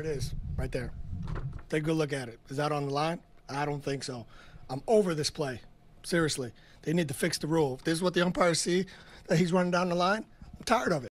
it is, right there. Take a good look at it. Is that on the line? I don't think so. I'm over this play. Seriously. They need to fix the rule. If this is what the umpires see, that he's running down the line, I'm tired of it.